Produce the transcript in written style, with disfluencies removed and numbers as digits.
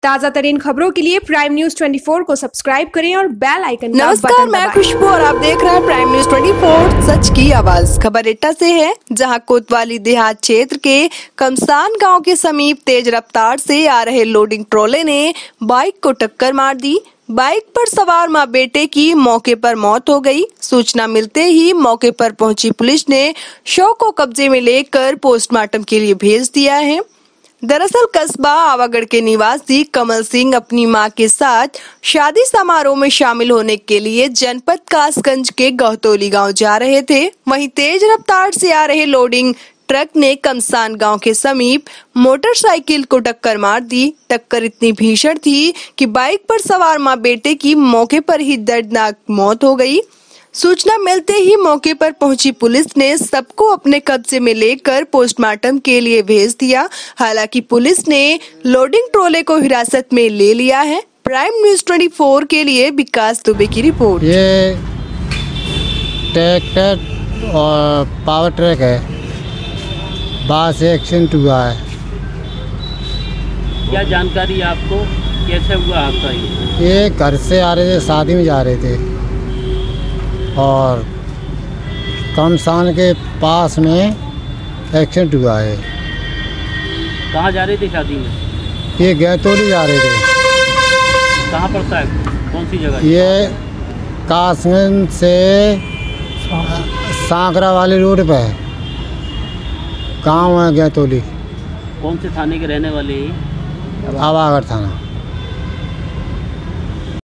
ताजा तरीन खबरों के लिए प्राइम न्यूज 24 को सब्सक्राइब करें और बेल आइकन का नमस्कार, बटन मैं दबाएं। खुशबू और आप देख रहे हैं प्राइम न्यूज 24 सच की आवाज। खबर एटा से है, जहां कोतवाली देहात क्षेत्र के कमसान गांव के समीप तेज रफ्तार से आ रहे लोडिंग ट्रोले ने बाइक को टक्कर मार दी। बाइक पर सवार मां बेटे की मौके पर मौत हो गई। सूचना मिलते ही मौके पर पहुंची पुलिस ने शव को कब्जे में लेकर पोस्टमार्टम के लिए भेज दिया है। दरअसल कस्बा आवागढ़ के निवासी कमल सिंह अपनी मां के साथ शादी समारोह में शामिल होने के लिए जनपद कासगंज के गौतोली गांव जा रहे थे। वहीं तेज रफ्तार से आ रहे लोडिंग ट्रक ने कमसान गांव के समीप मोटरसाइकिल को टक्कर मार दी। टक्कर इतनी भीषण थी कि बाइक पर सवार मां बेटे की मौके पर ही दर्दनाक मौत हो गई। सूचना मिलते ही मौके पर पहुंची पुलिस ने सबको अपने कब्जे में लेकर पोस्टमार्टम के लिए भेज दिया। हालांकि पुलिस ने लोडिंग ट्रोले को हिरासत में ले लिया है। प्राइम न्यूज 24 के लिए विकास दुबे की रिपोर्ट। ये ट्रैक्टर और पावर ट्रक है, बस एक्सीडेंट हुआ है। क्या जानकारी आपको, कैसे हुआ आपका? ये घर से आ रहे थे, शादी में जा रहे थे और कमसान के पास में एक्सीडेंट हुआ है। कहाँ जा रहे थे शादी में? ये गैतोली जा रहे थे। कहाँ पड़ता है, कौन सी जगह? ये कासगंज से सांकरा वाली रोड पे है, गाँव है गैतोली। कौन से थाने के रहने वाले हैं? आवागढ़ थाना।